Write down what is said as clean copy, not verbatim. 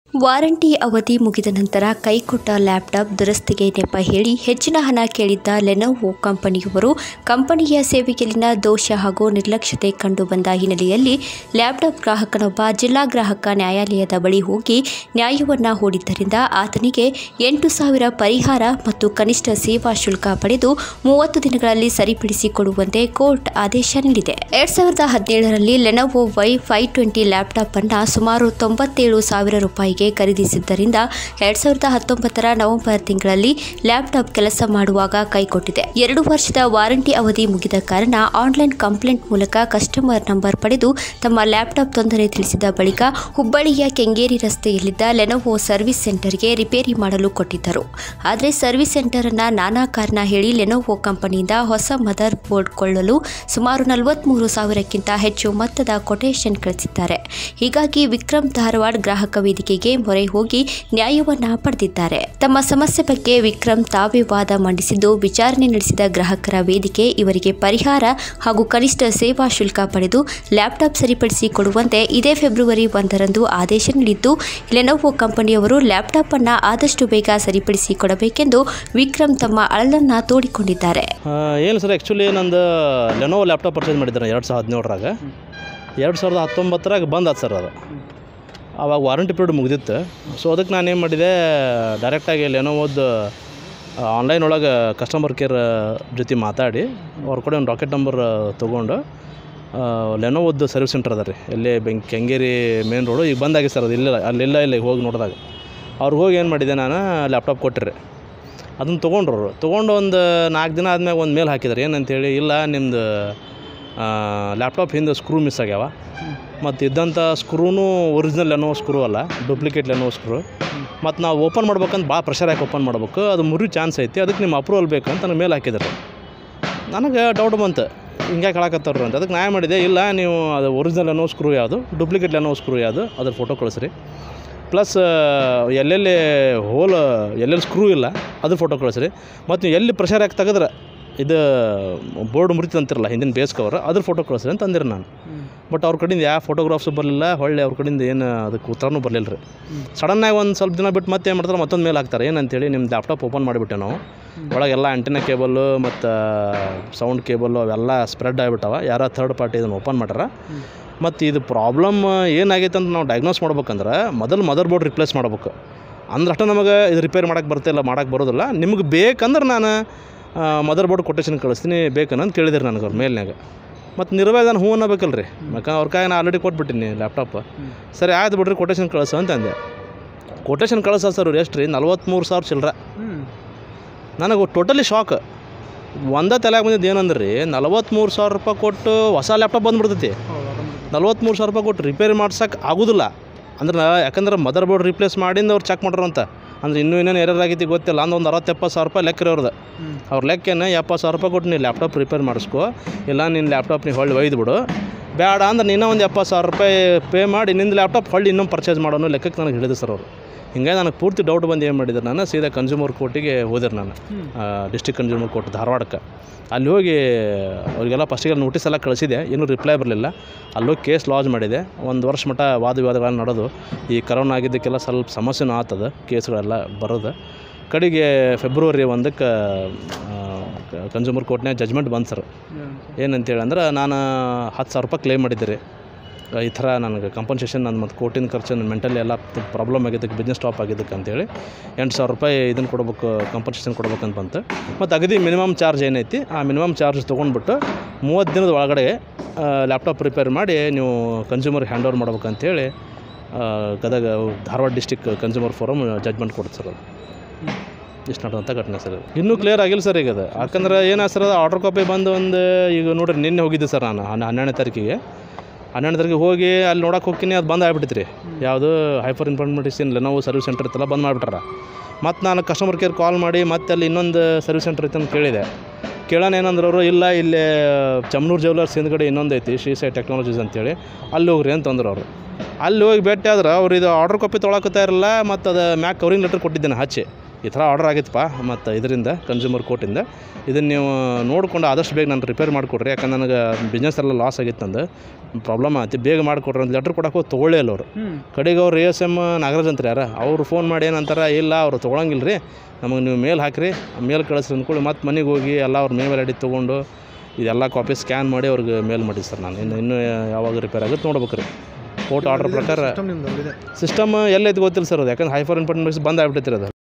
Warranty ಅವಧಿ ಮುಗಿದ ನಂತರ ಕೈಕೊಟ್ಟ ಲ್ಯಾಪ್ಟಾಪ್ ದುರಸ್ತಿಗೆ ನೆಪ ಹೇಳಿ ಹೆಚ್ಚಿನ ಹಣ ಕೇಳಿದ್ದ ಲೆನೋವೊ ಕಂಪನಿಯವರು ಕಂಪನಿಯ ಸೇವೆಯಲ್ಲಿನ ದೋಷ ಹಾಗೂ ನಿರ್ಲಕ್ಷ್ಯತೆ ಕಂಡುಬಂದ ಹಿನ್ನೆಲೆಯಲ್ಲಿ ಲ್ಯಾಪ್ಟಾಪ್ ಗ್ರಾಹಕನೊಬ್ಬ ಜಿಲ್ಲಾ ಗ್ರಾಹಕ ನ್ಯಾಯಾಲಯದ ಬಳಿ ಹೋಗಿ ನ್ಯಾಯವನ್ನು ಹೂಡಿದ್ದರಿಂದ ಆತನಿಗೆ 8,000 ಪರಿಹಾರ ಮತ್ತು ಕನಿಷ್ಠ ಸೇವಾ ಶುಲ್ಕ ಪಡೆದು 30 ದಿನಗಳಲ್ಲಿ ಸರಿಪಡಿಸಿಕೊಡುವಂತೆ ಕೋರ್ಟ್ ಆದೇಶ ನೀಡಿದೆ. 2017ರಲ್ಲಿ ಲೆನೋವೊ Y520 ಲ್ಯಾಪ್ಟಾಪ್ ಅನ್ನು ಸುಮಾರು 97,000 ರೂಪಾಯಿಗೆ ಖರೀದಿಸಿದ್ದರಿಂದ 2019ರ ನವೆಂಬರ್ ತಿಂಗಳಲ್ಲಿ ಲ್ಯಾಪ್ಟಾಪ್ ಕೆಲಸ ಮಾಡುವಾಗ ಕೈಕೊಟ್ಟಿದೆ. 2 ವರ್ಷದ ವಾರಂಟಿ ಅವಧಿ ಮುಗಿದ ಕಾರಣ ಆನ್ಲೈನ್ ಕಂಪ್ಲೇಂಟ್ ಮೂಲಕ ಕಸ್ಟಮರ್ ನಂಬರ್ ಪಡೆದು ತಮ್ಮ ಲ್ಯಾಪ್ಟಾಪ್ ತೊಂದರೆ ತಿಳಿಸಿದ ಬಳಿಕ ಹುಬ್ಬಳ್ಳಿಯ ಕೆಂಗೇರಿ ರಸ್ತೆಯಲ್ಲಿದ್ದ ಲೆನೋವೊ ಸರ್ವಿಸ್ ಸೆಂಟರ್ಗೆ ರಿಪೇರಿ ಮಾಡಲು ಕೊಟ್ಟಿದ್ದರು. ಆದರೆ ಸರ್ವಿಸ್ ಸೆಂಟರ್ ಅನ್ನ ನಾನಾ ಕಾರಣ ಹೇಳಿ ಲೆನೋವೊ ಕಂಪನಿಯಿಂದ ಹೊಸ ಮದರ್ ಬೋರ್ಡ್ ಕೊಳ್ಳಲು ಸುಮಾರು 43,000ಕ್ಕಿಂತ ಹೆಚ್ಚು ಮೊತ್ತದ ಕೊಟೇಶನ್ ಕಳಿಸಿದ್ದಾರೆ. ಹೀಗಾಗಿ ವಿಕ್ರಮ್ ಧಾರವಾಡ ಗ್ರಾಹಕ ವೇದಿಕೆಗೆ ಮೊರೆ ಹೋಗಿ ನ್ಯಾಯವನ್ನ ಪಡೆದಿದ್ದಾರೆ. ತಮ್ಮ ಸಮಸ್ಯೆ ಬಗ್ಗೆ ವಿಕ್ರಮ್ ತಾವೇ ವಾದ ಮಂಡಿಸಿದ್ದು, ವಿಚಾರಣೆ ನಡೆಸಿದ ಗ್ರಾಹಕರ ವೇದಿಕೆ ಇವರಿಗೆ ಪರಿಹಾರ ಹಾಗೂ ಕನಿಷ್ಠ ಸೇವಾ ಶುಲ್ಕ ಪಡೆದು ಲ್ಯಾಪ್ಟಾಪ್ ಸರಿಪಡಿಸಿ ಕೊಡುವಂತೆ ಇದೇ ಫೆಬ್ರವರಿ 1ರಂದು ಆದೇಶ ನೀಡಿದ್ದು, ಲೆನೋವೊ ಕಂಪನಿಯವರು ಲ್ಯಾಪ್ಟಾಪ್ ಅನ್ನು ಆದಷ್ಟು ಬೇಗ ಸರಿಪಡಿಸಿ ಕೊಡಬೇಕೆಂದು ವಿಕ್ರಮ್ ತಮ್ಮ ಅಳಲನ್ನ ತೋಡಿಕೊಂಡಿದ್ದಾರೆ. ಏನು ಸರ್, ಆ್ಯಕ್ಚುಲಿ ನಂದು ಲೆನೋವೊ ಲ್ಯಾಪ್ಟಾಪ್ ಪರ್ಚೇಸ್ ಮಾಡಿದ್ದಾರೆ 2017ರಾಗ. 2019ರಾಗ ಬಂದ್ ಆಯ್ತು ಸರ್. ಅದು ಆವಾಗ ವಾರಂಟಿ ಪೀರಿಯಡ್ ಮುಗಿದಿತ್ತು. ಸೊ ಅದಕ್ಕೆ ನಾನು ಏನು ಮಾಡಿದೆ, ಡೈರೆಕ್ಟಾಗಿ ಲೆನೋವೊದು ಆನ್ಲೈನ್ ಒಳಗೆ ಕಸ್ಟಮರ್ ಕೇರ್ ಜೊತೆ ಮಾತಾಡಿ ಅವ್ರ ಕಡೆ ಒಂದು ರಾಕೆಟ್ ನಂಬರ್ ತೊಗೊಂಡು ಲೆನೋವೊದು ಸರ್ವಿಸ್ ಸೆಂಟರ್ ಅದ ರೀ, ಎಲ್ಲೇ ಕೆಂಗೇರಿ ಮೇನ್ ರೋಡು ಈಗ ಬಂದಾಗಿ ಸರ್. ಅದು ಅಲ್ಲಿಲ್ಲ ಈಗ ಹೋಗಿ ನೋಡಿದಾಗ ಅವ್ರಿಗೆ ಹೋಗಿ ಏನು ಮಾಡಿದೆ, ನಾನು ಲ್ಯಾಪ್ಟಾಪ್ ಕೊಟ್ಟಿರಿ. ಅದನ್ನು ತೊಗೊಂಡು ಒಂದು 4 ದಿನ ಆದಮೇಲೆ ಒಂದು ಮೇಲ್ ಹಾಕಿದ್ದಾರೆ. ಏನಂತೇಳಿ, ಇಲ್ಲ ನಿಮ್ಮದು ಲ್ಯಾಪ್ಟಾಪ್ ಹಿಂದೆ ಸ್ಕ್ರೂ ಮಿಸ್ ಆಗ್ಯಾವ, ಮತ್ತು ಇದ್ದಂಥ ಸ್ಕ್ರೂನು ಒರಿಜಿನಲ್ ಲೆನೋವೊ ಸ್ಕ್ರೂ ಅಲ್ಲ, ಡೂಪ್ಲಿಕೇಟ್ ಲೆನೋವೊ ಸ್ಕ್ರೂ. ಮತ್ತು ನಾವು ಓಪನ್ ಮಾಡ್ಬೇಕಂತ ಭಾಳ ಪ್ರೆಷರ್ ಹಾಕಿ ಓಪನ್ ಮಾಡ್ಬೇಕು, ಅದು ಮುರಿಯೋ ಚಾನ್ಸ್ ಐತಿ, ಅದಕ್ಕೆ ನಿಮ್ಮ ಅಪ್ರೂವಲ್ ಬೇಕಂತ ನನಗೆ ಮೇಲ್ ಹಾಕಿದ್ದಾರೆ. ನನಗೆ ಡೌಟ್ ಬಂತು, ಹಿಂಗೆ ಹೇಳಕತ್ತಾರ ಅಂತ. ಅದಕ್ಕೆ ನಾನು ಮಾಡಿದೆ, ಇಲ್ಲ ನೀವು ಅದು ಒರಿಜಿನಲ್ ಲೆನೋವೊ ಸ್ಕ್ರೂ ಯಾವುದು, ಡೂಪ್ಲಿಕೇಟ್ ಲೆನೋವೊ ಸ್ಕ್ರೂ ಯಾವುದು, ಅದ್ರ ಫೋಟೋ ಕಳಿಸ್ರಿ. ಪ್ಲಸ್ ಎಲ್ಲೆಲ್ಲಿ ಎಲ್ಲೆಲ್ಲಿ ಸ್ಕ್ರೂ ಇಲ್ಲ ಅದ್ರ ಫೋಟೋ ಕಳಿಸ್ರಿ. ಮತ್ತು ನೀವು ಎಲ್ಲಿ ಪ್ರೆಷರ್ ಹಾಕಿ ತೆಗೆದ್ರೆ ಇದು ಬೋರ್ಡ್ ಮುರಿತಂತಿರಲ್ಲ ಹಿಂದಿನ ಬೇಸ್ ಕವರ್, ಅದ್ರ ಫೋಟೋ ಕಳಿಸ್ರಿ ಅಂತ ಅಂದಿರಿ ನಾನು. ಬಟ್ ಅವ್ರ ಕಡೆಯಿಂದ ಯಾವ ಫೋಟೋಗ್ರಾಫ್ಸು ಬರಲಿಲ್ಲ, ಹೊಳ್ಳಿ ಅವ್ರ ಕಡೆಯಿಂದ ಏನು ಅದಕ್ಕೆ ಉತ್ತರನೂ ಬರಲಿಲ್ಲ ರೀ. ಸಡನ್ನಾಗಿ ಒಂದು ಸ್ವಲ್ಪ ದಿನ ಬಿಟ್ಟು ಮತ್ತೆ ಏನು ಮಾಡ್ತಾರೆ, ಮತ್ತೊಂದು ಮೇಲ್ ಹಾಕ್ತಾರೆ. ಏನಂತೇಳಿ, ನಿಮ್ಮ ಲ್ಯಾಪ್ಟಾಪ್ ಓಪನ್ ಮಾಡಿಬಿಟ್ಟೆ ನಾವು, ಒಳಗೆಲ್ಲ ಆಂಟಿನಾ ಕೇಬಲ್ಲು ಮತ್ತು ಸೌಂಡ್ ಕೇಬಲ್ಲು ಅವೆಲ್ಲ ಸ್ಪ್ರೆಡ್ ಆಗಿಬಿಟ್ಟವ, ಯಾರೋ ಥರ್ಡ್ ಪಾರ್ಟಿ ಇದನ್ನು ಓಪನ್ ಮಾಡ್ಯಾರ. ಮತ್ತು ಇದು ಪ್ರಾಬ್ಲಮ್ ಏನಾಗೈತೆ ಅಂತ ನಾವು ಡಯಾಗ್ನೋಸ್ ಮಾಡ್ಬೇಕಂದ್ರೆ ಮೊದಲು ಮದರ್ ಬೋರ್ಡ್ ರಿಪ್ಲೇಸ್ ಮಾಡ್ಬೇಕು. ಅಂದ್ರೆ ಅಷ್ಟು ನಮಗೆ ಇದು ರಿಪೇರ್ ಮಾಡೋಕ್ಕೆ ಬರ್ತಿಲ್ಲ, ಮಾಡೋಕ್ಕೆ ಬರೋದಿಲ್ಲ. ನಿಮ್ಗೆ ಬೇಕಂದ್ರೆ ನಾನು ಮದರ್ ಬೋರ್ಡ್ ಕೊಟೇಶನ್ ಕಳಿಸ್ತೀನಿ ಬೇಕನ್ನಂತ ಕೇಳಿದಿರಿ ನನಗೆ ಅವ್ರ ಮೇಲ್ನಾಗ. ಮತ್ತು ನಿರ್ವಾಹ ನಾನು ಹ್ಞೂ ಅನ್ನಬೇಕಲ್ಲ ರೀ, ಯಾಕಂದ್ರೆ ಅವ್ರ ಕೈ ನಾನು ಆಲ್ರೆಡಿ ಕೊಟ್ಬಿಟ್ಟಿನಿ ಲ್ಯಾಪ್ಟಾಪ್. ಸರಿ ಆಯ್ತು ಬಿಡ್ರಿ, ಕೊಟೇಶನ್ ಕಳಿಸು ಅಂತ ಅಂದೆ. ಕೊಟೇಶನ್ ಕಳಿಸೋ ಸರ್ ಎಷ್ಟು ರೀ, 43,000 ಚಿಲ್ಲರೆ. ನನಗೆ ಟೋಟಲಿ ಶಾಕ್. ಒಂದೇ ತಲೆಯಾಗ ಬಂದಿದ್ದು ಏನಂದ್ರೆ ರೀ, 43,000 ರೂಪಾಯಿ ಕೊಟ್ಟು ಹೊಸ ಲ್ಯಾಪ್ಟಾಪ್ ಬಂದುಬಿಡ್ತೈತಿ. 43,000 ರೂಪಾಯಿ ಕೊಟ್ಟು ರಿಪೇರಿ ಮಾಡ್ಸೋಕೆ ಆಗೋದಿಲ್ಲ. ಅಂದ್ರೆ ಯಾಕಂದ್ರೆ ಮದರ್ ಬೋರ್ಡ್ ರಿಪ್ಲೇಸ್ ಮಾಡಿಂದ ಅವ್ರು ಚೆಕ್ ಮಾಡ್ರಂತ. ಅಂದ್ರೆ ಇನ್ನೇನು ಎರರ್ ಆಗೈತಿ ಗೊತ್ತಿಲ್ಲ, ಒಂದು 60-70 ರೂಪಾಯಿ ಲೆಕ್ಕ ಇರೋದು. ಅವ್ರ ಲೆಕ್ಕೇನು 70,000 ರೂಪಾಯಿ ಕೊಟ್ಟು ನೀನು ಲ್ಯಾಪ್ಟಾಪ್ ರಿಪೇರ್ ಮಾಡಿಸ್ಕೊ, ಇಲ್ಲ ನಿನ್ನ ಲ್ಯಾಪ್ಟಾಪ್ ನೀವು ಹೊಳ್ಳಿ ಒಯ್ದು ಬಿಡು, ಬೇಡ ಅಂದ್ರೆ ನೀನು ಒಂದು 70,000 ರೂಪಾಯಿ ಪೇ ಮಾಡಿ ನಿಂದು ಲ್ಯಾಪ್ಟಾಪ್ ಹೊಳ್ಳಿ ಇನ್ನೊಂದು ಪರ್ಚೇಸ್ ಮಾಡೋನು ಲೆಕ್ಕಕ್ಕೆ ನನಗೆ ಹೇಳಿದೆ ಸರ್ ಅವರು. ಹಿಂಗಾಗಿ ನನಗೆ ಪೂರ್ತಿ ಡೌಟ್ ಬಂದು ಏನು ಮಾಡಿದ್ರು, ನಾನು ಸೀದಾ ಕನ್ಸ್ಯೂಮರ್ ಕೋರ್ಟಿಗೆ ಹೋದಿರಿ. ನಾನು ಡಿಸ್ಟ್ರಿಕ್ಟ್ ಕನ್ಸ್ಯೂಮರ್ ಕೋರ್ಟ್ ಧಾರವಾಡಕ್ಕೆ. ಅಲ್ಲಿ ಹೋಗಿ ಅವರಿಗೆಲ್ಲ ಫಸ್ಟಿಗೆ ನೋಟಿಸ್ ಎಲ್ಲ ಕಳಿಸಿದೆ, ಏನೂ ರಿಪ್ಲೈ ಬರಲಿಲ್ಲ. ಅಲ್ಲೋಗಿ ಕೇಸ್ ಲಾಂಚ್ ಮಾಡಿದೆ. 1 ವರ್ಷ ಮಟ್ಟ ವಾದವಿವಾದಗಳು ನಡೆದು, ಈ ಕರೋನಾ ಆಗಿದ್ದಕ್ಕೆಲ್ಲ ಸ್ವಲ್ಪ ಸಮಸ್ಯೆನೂ ಆಗ್ತದೆ, ಕೇಸ್ಗಳೆಲ್ಲ ಬರೋದು. ಕಡೆಗೆ ಫೆಬ್ರವರಿ 1ಕ್ಕೆ ಕನ್ಸ್ಯೂಮರ್ ಕೋರ್ಟ್ನಾಗ ಜಜ್ಮೆಂಟ್ ಬಂತು ಸರ್. ಏನಂತೇಳಿ ಅಂದ್ರೆ, ನಾನು 10,000 ರೂಪಾಯಿ ಕ್ಲೇಮ್ ಮಾಡಿದ್ದೆ. ಈ ಥರ ನನಗೆ ಕಂಪನ್ಸೇಷನ್, ನನ್ನ ಮತ್ತು ಕೋರ್ಟಿನ ಖರ್ಚು, ನನ್ನ ಮೆಂಟಲಿ ಎಲ್ಲ ಪ್ರಾಬ್ಲಮ್ ಆಗಿದ್ದಕ್ಕೆ, ಬಿಸ್ನೆಸ್ ಸ್ಟಾಪ್ ಆಗಿದ್ದಕ್ಕೆ ಅಂತೇಳಿ 8,000 ರೂಪಾಯಿ ಇದನ್ನು ಕೊಡ್ಬೇಕು, ಕಂಪನ್ಸೇಷನ್ ಕೊಡ್ಬೇಕಂತ ಬಂತು. ಮತ್ತು ಅಗದಿ ಮಿನಿಮಮ್ ಚಾರ್ಜ್ ಏನೈತಿ, ಆ ಮಿನಿಮಮ್ ಚಾರ್ಜ್ ತೊಗೊಂಡ್ಬಿಟ್ಟು 30 ದಿನದ ಒಳಗಡೆ ಲ್ಯಾಪ್ಟಾಪ್ ರಿಪೇರ್ ಮಾಡಿ ನೀವು ಕನ್ಸ್ಯೂಮರ್ಗೆ ಹ್ಯಾಂಡ್ ಓವರ್ ಮಾಡ್ಬೇಕಂತೇಳಿ Gadag Dharwad district consumer forum judgement ಕೊಡ್ತು ಸರ್. ಅದು ಇಷ್ಟು ನಡೆದಂಥ ಘಟನೆ ಸರ್. ಇನ್ನೂ ಕ್ಲಿಯರ್ ಆಗಿಲ್ಲ ಸರ್ ಈಗ ಅದು. ಯಾಕಂದ್ರೆ ಏನು ಸರ್, ಅದು ಆರ್ಡ್ರ್ ಕಾಪಿ ಬಂದು ಈಗ ನೋಡಿರಿ, ನಿನ್ನೆ ಹೋಗಿದ್ದೆ ಸರ್ ನಾನು 12ನೇ ತಾರೀಕಿಗೆ. 12ನೇ ತಾರೀಕಿಗೆ ಹೋಗಿ ಅಲ್ಲಿ ನೋಡೋಕೆ ಹೋಗ್ತೀನಿ, ಅದು ಬಂದು ಆಗ್ಬಿಟ್ಟಿತ್ತು ರೀ. ಯಾವುದು hyper informatics Lenovo service centre ಇತ್ತಲ್ಲ, ಬಂದು ಮಾಡಿಬಿಟ್ಟಾರ. ಮತ್ತು ನಾನು ಕಸ್ಟಮರ್ ಕೇರ್ ಕಾಲ್ ಮಾಡಿ ಮತ್ತೆ ಅಲ್ಲಿ ಇನ್ನೊಂದು ಸರ್ವಿಸ್ ಸೆಂಟರ್ ಇತ್ತು ಅಂತ ಕೇಳಿದೆ. ಕೇಳೋಣ ಏನಂದ್ರೆ ಅವರು, ಇಲ್ಲ ಇಲ್ಲೇ ಚಮ್ನೂರು ಜ್ಯುವೆಲರ್ಸ್ ಹಿಂದ್ಗಡೆ ಇನ್ನೊಂದು ಐತಿ ಶ್ರೀ ಸಾಯಿ ಟೆಕ್ನಾಲಜೀಸ್ ಅಂತೇಳಿ, ಅಲ್ಲಿ ಹೋಗ್ರಿ ಅಂತಂದ್ರು ಅವರು. ಅಲ್ಲಿ ಹೋಗಿ ಭೇಟಿ ಆದ್ರೆ ಅವ್ರು ಇದು ಆರ್ಡ್ರ್ ಕಾಪಿ ತೊಗೊಳಕತ್ತಾ ಇರಲ್ಲ, ಮತ್ತು ಅದು ಮ್ಯಾಕ್ ಕವರಿಂಗ್ ಲೆಟ್ರ್ ಕೊಟ್ಟಿದ್ದೇನೆ ಹಚ್ಚಿ, ಈ ಥರ ಆರ್ಡರ್ ಆಗಿತ್ತಪ್ಪ ಮತ್ತು ಇದರಿಂದ ಕನ್ಸ್ಯೂಮರ್ ಕೋರ್ಟಿಂದ, ಇದನ್ನು ನೀವು ನೋಡಿಕೊಂಡು ಆದಷ್ಟು ಬೇಗ ನಾನು ರಿಪೇರ್ ಮಾಡಿಕೊಡ್ರಿ, ಯಾಕಂದ್ರೆ ನನಗೆ ಬಿಸ್ನೆಸ್ ಎಲ್ಲ ಲಾಸ್ ಆಗಿತ್ತು ನಂದು, ಪ್ರಾಬ್ಲಮ್ ಆಯ್ತು, ಬೇಗ ಮಾಡಿಕೊಡ್ರಿ ಅಂತ ಲೆಟ್ರ್ ಕೊಡೋಕೆ ಹೋಗಿ ತೊಗೊಳ್ಳೇ ಇಲ್ಲ ಅವರು. ಕಡೆಗೆ ಅವ್ರು ASM ನಾಗರಾಜ್ ಅಂತ ಯಾರು ಅವರು ಫೋನ್ ಮಾಡಿ ಏನಂತಾರೆ, ಇಲ್ಲ ಅವರು ತೊಗೊಳಂಗಿಲ್ಲ ರೀ, ನಮಗೆ ನೀವು ಮೇಲ್ ಹಾಕಿರಿ, ಮೇಲ್ ಕಳಿಸ್ರಿ ಅಂದ್ಕೊಳ್ಳಿ, ಮತ್ತು ಮನೆಗೆ ಹೋಗಿ ಎಲ್ಲ ಅವ್ರ ಮೇಲ್ ಐಡಿ ತೊಗೊಂಡು ಇದೆಲ್ಲ ಕಾಪಿ ಸ್ಕ್ಯಾನ್ ಮಾಡಿ ಅವ್ರಿಗೆ ಮೇಲ್ ಮಾಡಿ ಸರ್. ನಾನು ಇನ್ನೂ ಯಾವಾಗ ರಿಪೇರ್ ಆಗುತ್ತೆ ನೋಡ್ಬೇಕು ರೀ. ಕೋರ್ಟ್ ಆರ್ಡರ್ ಪ್ರಕಾರ ಸಿಸ್ಟಮ್ ಎಲ್ಲೈತೆ ಗೊತ್ತಿಲ್ಲ ಸರ್ ಅದು, ಯಾಕಂದ್ರೆ ಹೈಫರ್ ಇನ್ಫಾರ್ಮೇಷನ್ ಬಂದು ಆಗ್ಬಿಟ್ಟೈತಿ ಅದು.